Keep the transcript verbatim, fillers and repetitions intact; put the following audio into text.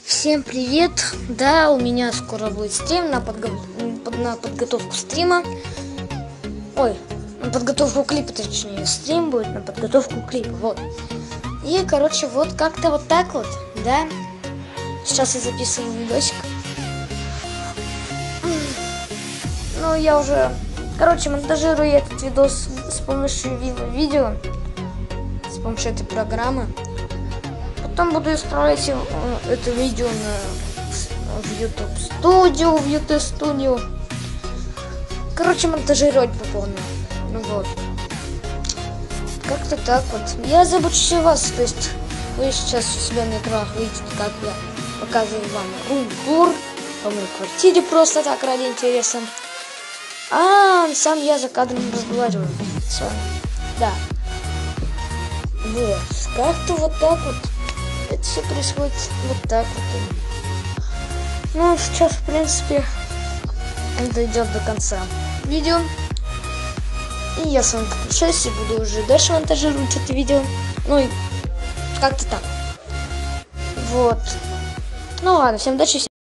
Всем привет! Да, у меня скоро будет стрим на, подго... на подготовку стрима. Ой, на подготовку клипа, точнее. Стрим будет на подготовку клипа, вот. И, короче, вот как-то вот так вот, да. Сейчас я записываю видосик. Ну, я уже, короче, монтажирую этот видос с помощью видео, с помощью этой программы. Потом буду исправлять это видео на, в YouTube Studio, в YouTube Studio. Короче, монтажировать по полной. Ну вот. Как-то так вот. Я забочусь вас, то есть вы сейчас у себя на экранах видите, как я показываю вам рум-тур по моей квартире просто так ради интереса. А сам я за кадром разговариваю с вами. Да. Вот. Как-то вот так вот. Это все происходит вот так вот. Ну, сейчас, в принципе, это идет до конца видео. И я с вами подключаюсь и буду уже дальше монтажировать это видео. Ну и как-то так. Вот. Ну ладно, всем удачи.